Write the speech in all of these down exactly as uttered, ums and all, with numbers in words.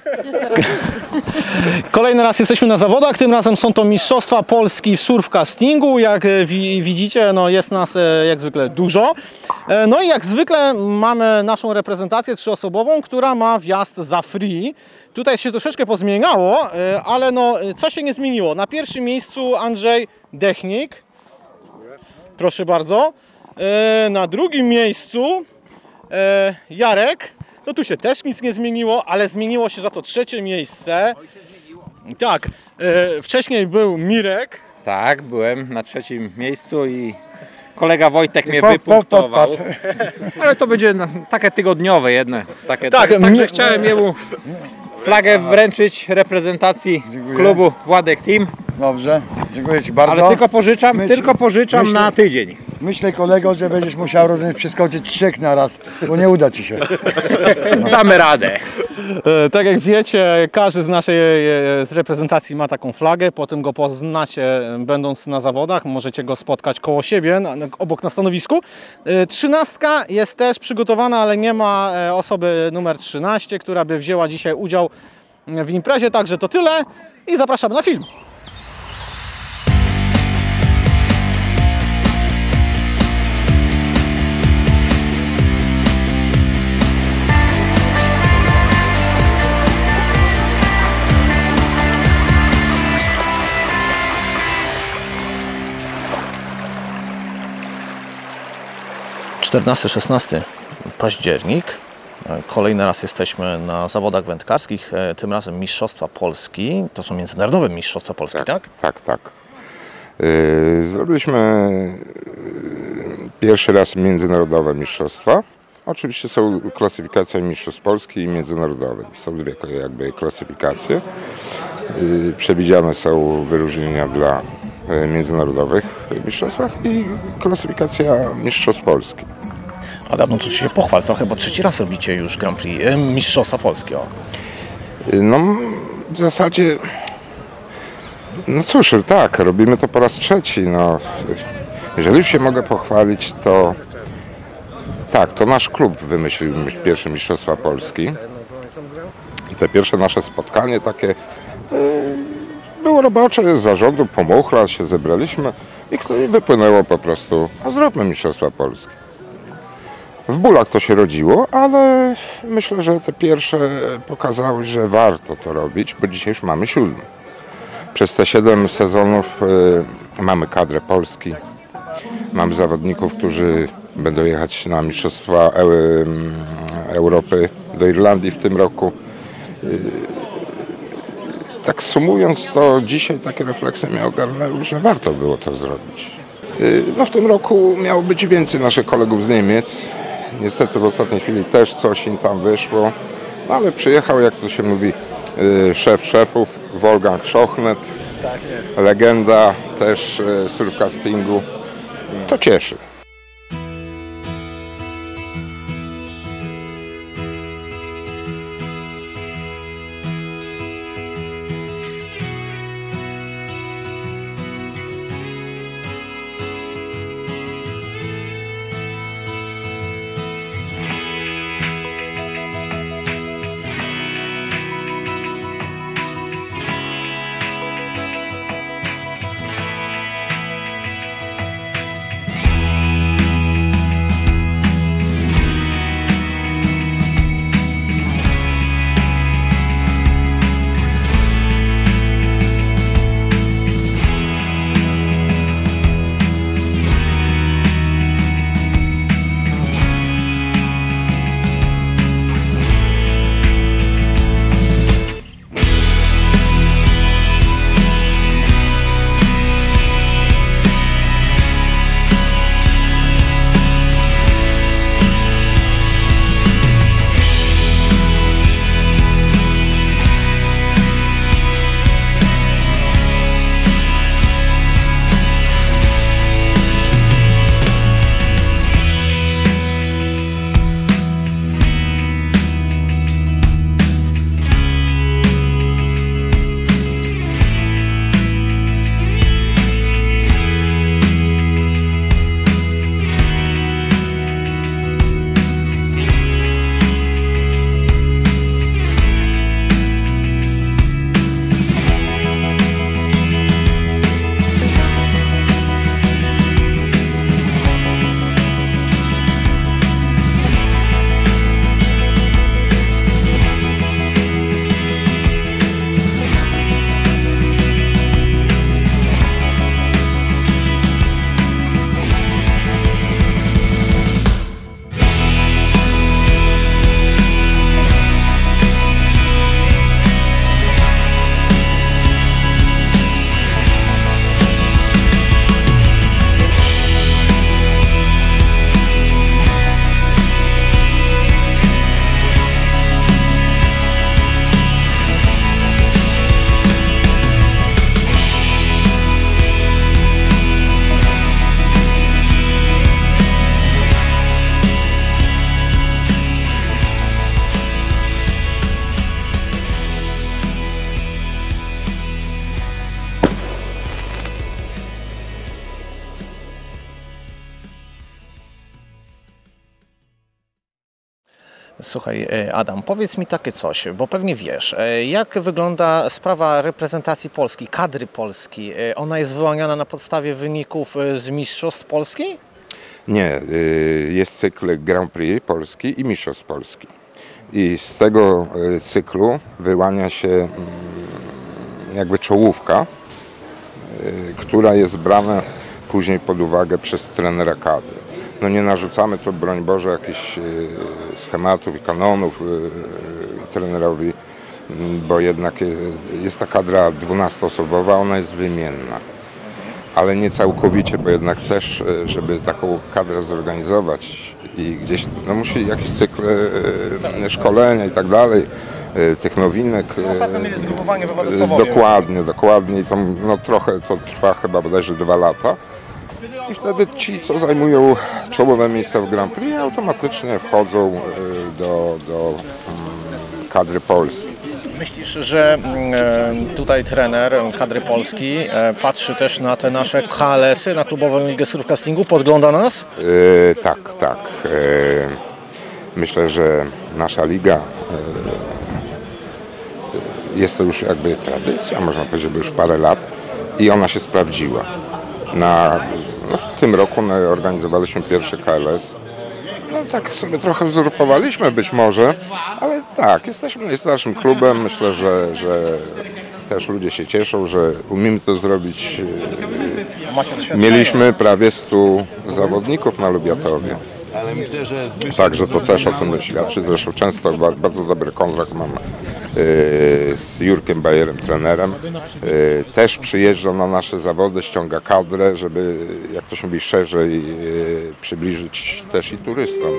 Kolejny raz jesteśmy na zawodach, tym razem są to Mistrzostwa Polski w surfcastingu. Jak wi widzicie, no jest nas jak zwykle dużo. No i jak zwykle mamy naszą reprezentację trzyosobową, która ma wjazd za free. Tutaj się troszeczkę pozmieniało, ale no co się nie zmieniło? Na pierwszym miejscu Andrzej Dechnik. Proszę bardzo. Na drugim miejscu Jarek. No tu się też nic nie zmieniło, ale zmieniło się za to trzecie miejsce. Tak, e, wcześniej był Mirek. Tak, byłem na trzecim miejscu i kolega Wojtek mnie wypunktował. Ale to będzie no, takie tygodniowe jedne. Takie, tak, tak, także chciałem jemu flagę wręczyć reprezentacji dziękuję. Klubu Władek Team. Dobrze, dziękuję Ci bardzo. Ale tylko pożyczam, Myśl, tylko pożyczam myślę, na tydzień. Myślę, kolego, że będziesz musiał rozumiem, przeskoczyć trzech na raz, bo nie uda Ci się. No. Damy radę. E, tak jak wiecie, każdy z naszej e, z reprezentacji ma taką flagę, potem go poznacie będąc na zawodach, możecie go spotkać koło siebie, na, obok na stanowisku. E, trzynastka jest też przygotowana, ale nie ma e, osoby numer trzynaście, która by wzięła dzisiaj udział w imprezie, także to tyle i zapraszamy na film. czternasty szesnasty październik. Kolejny raz jesteśmy na zawodach wędkarskich, tym razem Mistrzostwa Polski. To są międzynarodowe Mistrzostwa Polski, tak? Tak, tak. tak. Yy, zrobiliśmy pierwszy raz międzynarodowe mistrzostwa. Oczywiście są klasyfikacje Mistrzostw Polski i międzynarodowe. Są dwie jakby klasyfikacje. Yy, przewidziane są wyróżnienia dla międzynarodowych mistrzostwach i klasyfikacja Mistrzostw Polski. Adam, no to się pochwal trochę, bo trzeci raz robicie już Grand Prix, e, Mistrzostwa Polskie. O. No w zasadzie, no cóż, tak, robimy to po raz trzeci. No, jeżeli już się mogę pochwalić, to tak, to nasz klub wymyślił pierwsze Mistrzostwa Polski. I te pierwsze nasze spotkanie takie yy, było robocze, z zarządu Pomuchla się zebraliśmy i wypłynęło po prostu, a zróbmy Mistrzostwa Polski. W bólach to się rodziło, ale myślę, że te pierwsze pokazały, że warto to robić, bo dzisiaj już mamy siódmy. Przez te siedem sezonów y, mamy kadrę Polski, mamy zawodników, którzy będą jechać na Mistrzostwa e Europy do Irlandii w tym roku. Y, tak sumując to, dzisiaj takie refleksje mnie ogarnęły, że warto było to zrobić. Y, no w tym roku miało być więcej naszych kolegów z Niemiec. Niestety w ostatniej chwili też coś im tam wyszło, no ale przyjechał, jak to się mówi, szef szefów, Wolfgang Schochnet, tak jest. Legenda też surfcastingu. To cieszy. Słuchaj, Adam, powiedz mi takie coś, bo pewnie wiesz, jak wygląda sprawa reprezentacji Polski, kadry Polski? Ona jest wyłaniana na podstawie wyników z Mistrzostw Polski? Nie, jest cykl Grand Prix Polski i Mistrzostw Polski. I z tego cyklu wyłania się jakby czołówka, która jest brana później pod uwagę przez trenera kadry. No nie narzucamy tu, broń Boże, jakichś schematów i kanonów trenerowi, bo jednak jest ta kadra dwunastoosobowa, ona jest wymienna. Ale nie całkowicie, bo jednak też, żeby taką kadrę zorganizować i gdzieś, no musi jakiś cykl szkolenia i tak dalej, tych nowinek. Ostatnio mieli zgrupowanie we Dokładnie, dokładnie. I to, no, trochę to trwa chyba bodajże dwa lata. I wtedy ci, co zajmują czołowe miejsca w Grand Prix, automatycznie wchodzą do, do kadry Polski. Myślisz, że tutaj trener kadry Polski patrzy też na te nasze K L S-y, na klubową ligę surfcastingu, podgląda nas? Yy, tak, tak. Yy, myślę, że nasza liga yy, jest to już jakby tradycja, można powiedzieć, że już parę lat i ona się sprawdziła. Na, no w tym roku organizowaliśmy pierwszy K L S. No tak sobie trochę uzurpowaliśmy być może, ale tak, jesteśmy najstarszym klubem. Myślę, że, że też ludzie się cieszą, że umiemy to zrobić. Mieliśmy prawie stu zawodników na Lubiatowie. Także to też o tym świadczy. Zresztą często bardzo dobry kontrakt mam z Jurkiem Bajerem, trenerem. Też przyjeżdża na nasze zawody, ściąga kadrę, żeby, jak to się mówi, szerzej przybliżyć też i turystom.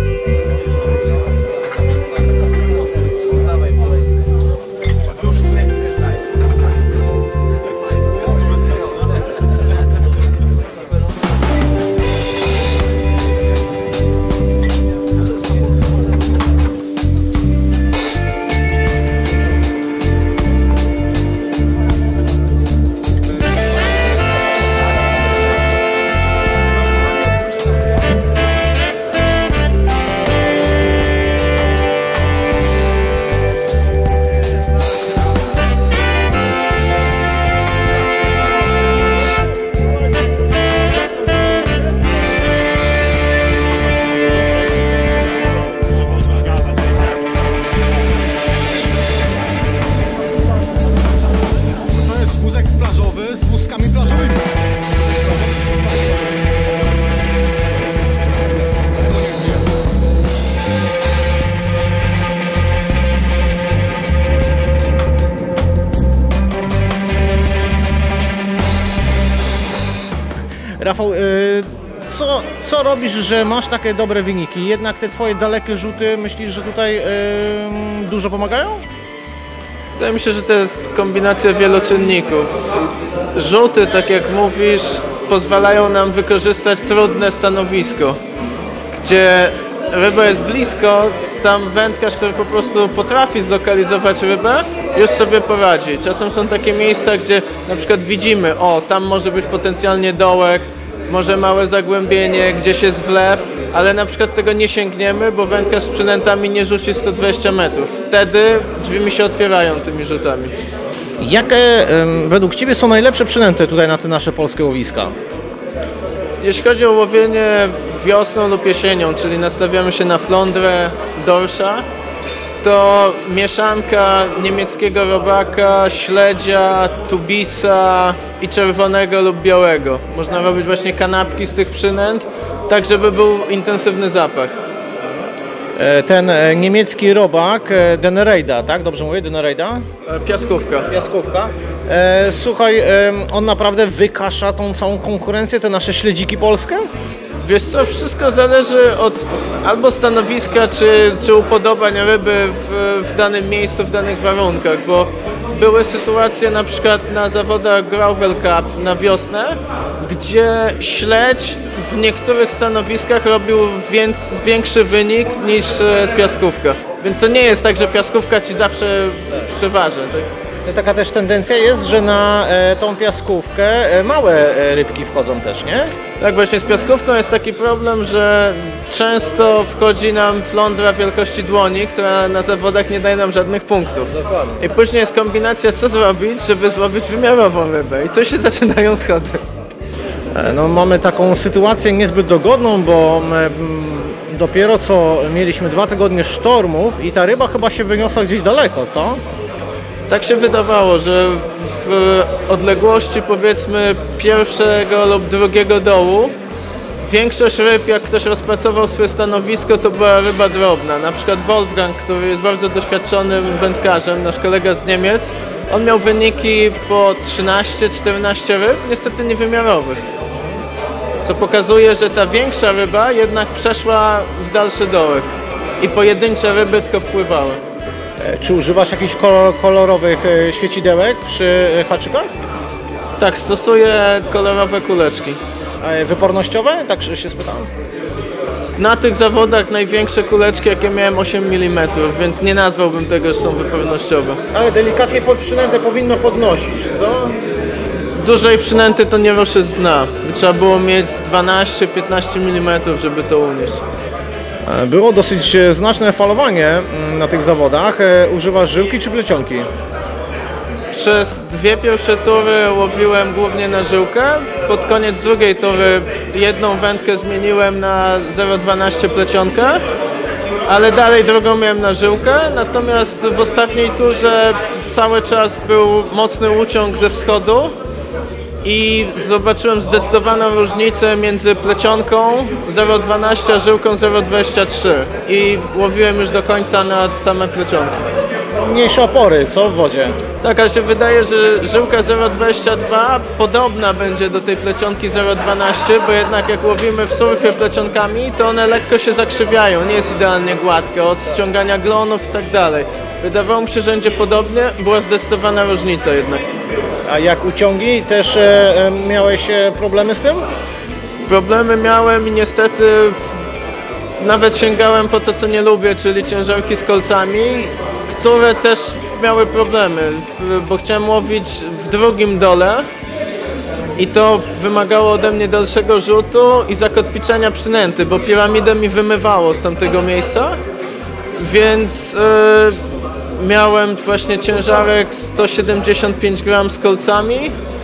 Rafał, co, co robisz, że masz takie dobre wyniki? Jednak te twoje dalekie rzuty, myślisz, że tutaj dużo pomagają? Wydaje mi się, że to jest kombinacja wielu czynników. Rzuty, tak jak mówisz, pozwalają nam wykorzystać trudne stanowisko, gdzie ryba jest blisko, tam wędkarz, który po prostu potrafi zlokalizować rybę, już sobie poradzi. Czasem są takie miejsca, gdzie na przykład widzimy, o, tam może być potencjalnie dołek, może małe zagłębienie, gdzieś jest wlew, ale na przykład tego nie sięgniemy, bo wędkarz z przynętami nie rzuci sto dwadzieścia metrów. Wtedy drzwi mi się otwierają tymi rzutami. Jakie ym, według Ciebie są najlepsze przynęty tutaj na te nasze polskie łowiska? Jeśli chodzi o łowienie wiosną lub jesienią, czyli nastawiamy się na flądrę, dorsza, to mieszanka niemieckiego robaka, śledzia, tubisa i czerwonego lub białego. Można robić właśnie kanapki z tych przynęt, tak żeby był intensywny zapach. Ten niemiecki robak, Dennerejda, tak? Dobrze mówię? Dennerejda? Piaskówka. Piaskówka. Słuchaj, on naprawdę wykasza tą całą konkurencję, te nasze śledziki polskie? Wiesz co, wszystko zależy od albo stanowiska, czy, czy upodobań ryby w, w danym miejscu, w danych warunkach, bo były sytuacje na przykład na zawodach Grauwel Cup na wiosnę, gdzie śledź w niektórych stanowiskach robił więc, większy wynik niż piaskówka. Więc to nie jest tak, że piaskówka ci zawsze przeważy. Tak? Taka też tendencja jest, że na e, tą piaskówkę e, małe e, rybki wchodzą też, nie? Tak, właśnie z piaskówką jest taki problem, że często wchodzi nam flądra wielkości dłoni, która na zawodach nie daje nam żadnych punktów. Dokładnie. I później jest kombinacja, co zrobić, żeby złowić wymiarową rybę. I tu się zaczynają schody. E, no, mamy taką sytuację niezbyt dogodną, bo e, dopiero co mieliśmy dwa tygodnie sztormów i ta ryba chyba się wyniosła gdzieś daleko, co? Tak się wydawało, że w odległości powiedzmy pierwszego lub drugiego dołu większość ryb, jak ktoś rozpracował swoje stanowisko, to była ryba drobna. Na przykład Wolfgang, który jest bardzo doświadczonym wędkarzem, nasz kolega z Niemiec, on miał wyniki po trzynaście czternaście ryb, niestety niewymiarowych. Co pokazuje, że ta większa ryba jednak przeszła w dalszy dołek i pojedyncze ryby tylko wpływały. Czy używasz jakichś kolorowych świecidełek przy haczykach? Tak, stosuję kolorowe kuleczki. A wypornościowe? Tak się spytałem. Na tych zawodach największe kuleczki, jakie miałem, osiem milimetrów, więc nie nazwałbym tego, że są wypornościowe. Ale delikatnie pod przynętę powinno podnosić, co? Dużej przynęty to nie ruszy z dna. Trzeba było mieć dwanaście piętnaście milimetrów, żeby to unieść. Było dosyć znaczne falowanie na tych zawodach. Używasz żyłki czy plecionki? Przez dwie pierwsze tury łowiłem głównie na żyłkę. Pod koniec drugiej tury jedną wędkę zmieniłem na zero dwanaście plecionkę, ale dalej drugą miałem na żyłkę. Natomiast w ostatniej turze cały czas był mocny uciąg ze wschodu i zobaczyłem zdecydowaną różnicę między plecionką zero dwanaście a żyłką zero dwadzieścia trzy i łowiłem już do końca na same plecionki. Mniejsze opory, co w wodzie? Tak, ale się wydaje, że żyłka zero dwadzieścia dwa podobna będzie do tej plecionki zero dwanaście, bo jednak jak łowimy w surfie plecionkami, to one lekko się zakrzywiają, nie jest idealnie gładkie, od ściągania glonów i tak dalej. Wydawało mi się, że będzie podobnie, była zdecydowana różnica jednak. A jak uciągi, też e, miałeś problemy z tym? Problemy miałem i niestety nawet sięgałem po to, co nie lubię, czyli ciężarki z kolcami, które też miały problemy, bo chciałem łowić w drugim dole i to wymagało ode mnie dalszego rzutu i zakotwiczenia przynęty, bo piramidę mi wymywało z tamtego miejsca, więc yy, miałem właśnie ciężarek sto siedemdziesiąt pięć gramów z kolcami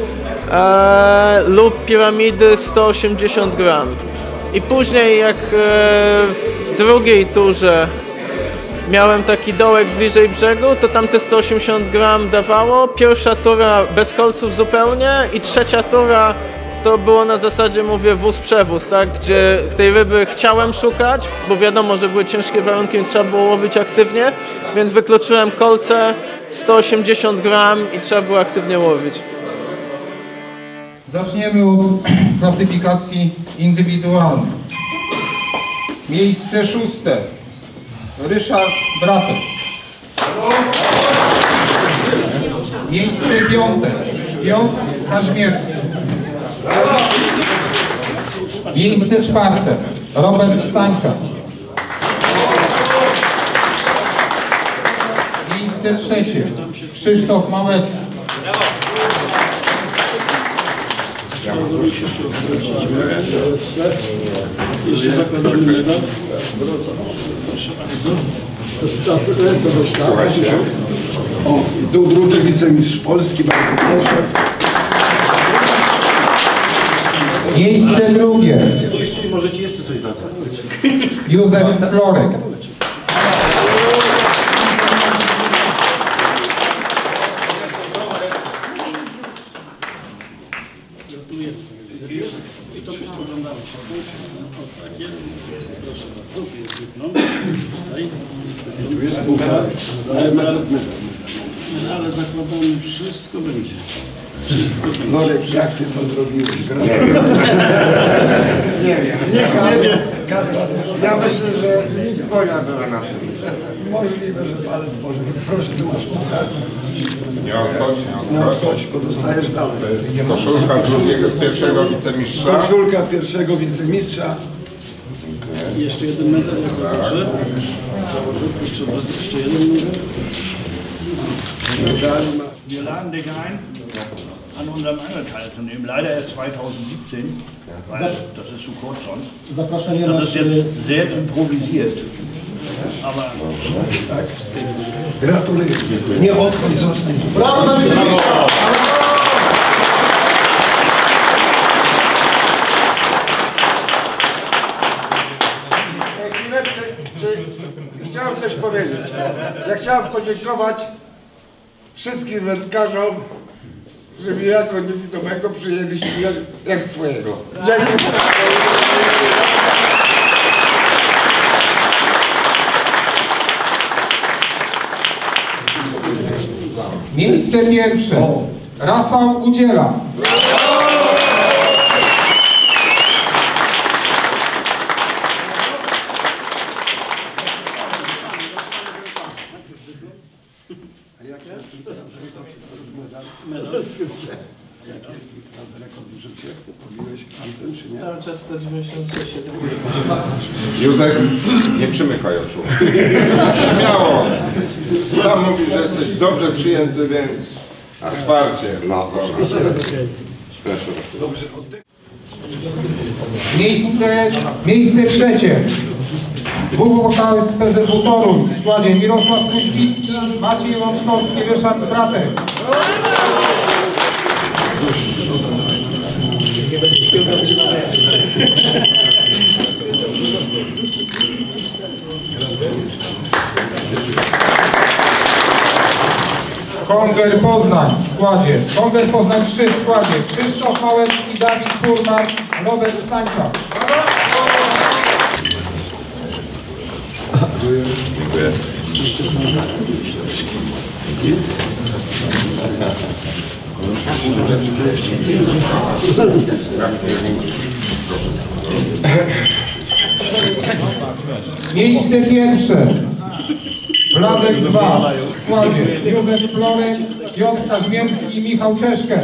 e, lub piramidy sto osiemdziesiąt gramów. I później jak e, w drugiej turze miałem taki dołek bliżej brzegu, to tam te sto osiemdziesiąt gramów dawało. Pierwsza tura bez kolców zupełnie i trzecia tura to było na zasadzie, mówię, wóz-przewóz, tak? Gdzie tej ryby chciałem szukać, bo wiadomo, że były ciężkie warunki, trzeba było łowić aktywnie, więc wykluczyłem kolce sto osiemdziesiąt gramów i trzeba było aktywnie łowić. Zaczniemy od klasyfikacji indywidualnej. Miejsce szóste. Ryszard Bratek. Miejsce piąte. Piotr Kazimierski. Miejsce czwarte. Robert Stańka. Miejsce trzecie. Krzysztof Małecki. Jeszcze zakładamy medal. Proszę bardzo. Ręce do sztabu. O, i tu drugi wicemistrz Polski, bardzo proszę. Miejsce drugie. Stójcie i możecie jeszcze coś dać. Józef Florek. I to wszystko oglądamy. O, tak jest. Proszę bardzo, tu jest dyplom. Tutaj. Tu jest puchar. Ale zakładamy, wszystko będzie. Wszystko będzie. Norek, jak ty to zrobiłeś? Nie wiem. Nie, nie wiem. Ja myślę, że Boga była na tym. Możliwe, że palec Boży. Proszę, tu masz puchar. Nie odchodź, nie No odchodź. chodź, bo dostajesz dalej. To jest koszulka drugiego z pierwszego wicemistrza. Koszulka pierwszego wicemistrza. Jeszcze jeden medal jest na górze. Trzeba jeszcze jeden medal. Medal masz. Wir laden dich ein, an unserem Angel teilzunehmen. Leider erst zweitausendsiebzehn, weil das ist zu kurz sonst. Das ist jetzt sehr improvisiert. Aber Gratuluję. Nie odchodź, zostań. Brawo, Dawid! Chwileczkę, czy chciałem coś powiedzieć. Ja chciałem podziękować wszystkim wędkarzom, że mnie jako niewidomego przyjęliście jak, jak swojego. Dziękuję. Miejsce pierwsze. Rafał Udziela. Jaki jest twój teraz rekord w życiu? Pobiłeś kantem, czy nie? Cały czas sto dziewięćdziesiąt siedem. Józef, nie przymykaj oczu. Śmiało. Sam mówi, że jesteś dobrze przyjęty, więc otwarcie. No, Dobrze, oddech. Miejsce, miejsce trzecie. Dwóch wokalist z P Z W Toruń w składzie Mirosław Kuźwicki, Maciej Łączkowski, Ryszard Bratek. Konger Poznań w składzie. Konger Poznań trzy w składzie. Krzysztof Małecki, Dawid Furman, Robert Stańczak. Dziękuję. Miejsce pierwsze. Wladek dwa w składzie. Józef Florek, Piotr Kazmierski i Michał Czeszkę.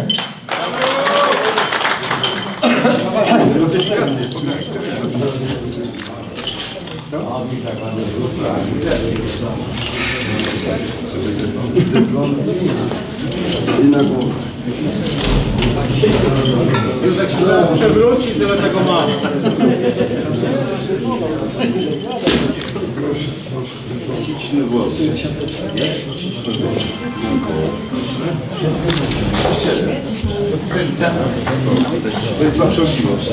I na głowę. Józek się zaraz przewróci, tyle tego ma. Proszę, proszę. Ciczny włos. To jest zawsze miłość.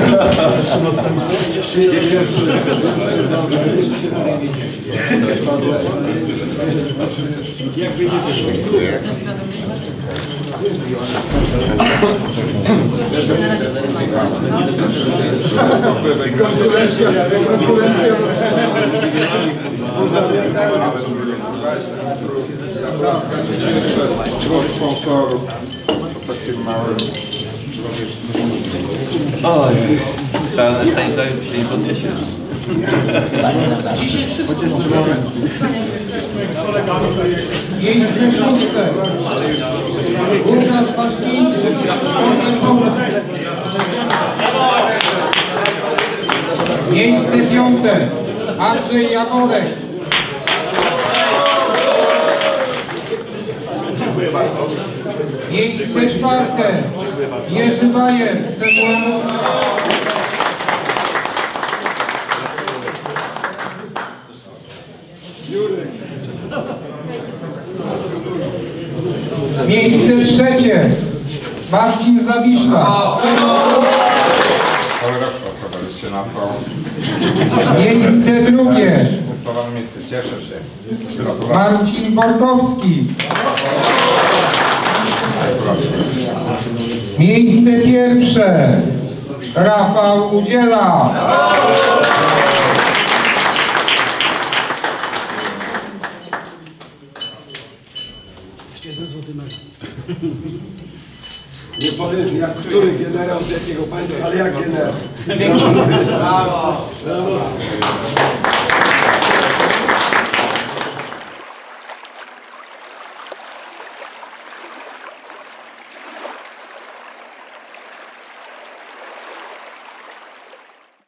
Jak widzicie, Konkurencja, konkurencja. Człowiek sponsorów, to takie małe. O, Stanisław się nie podniesie. dzisiaj wszystko Miejsce szóste. Łukasz Paszkińczyk, Konger Poznań. Miejsce piąte. Andrzej Jaworek. Miejsce czwarte. Jerzy Bajer, C W M. Miejsce trzecie. Marcin Zawiszla. Cały rok pracowaliście na to. Miejsce drugie. Punktowane miejsce, cieszę się. Marcin Borkowski. Miejsce pierwsze. Rafał Udziela. Nie powiem jak który generał z jakiego państwa, ale jak generał. Brawo.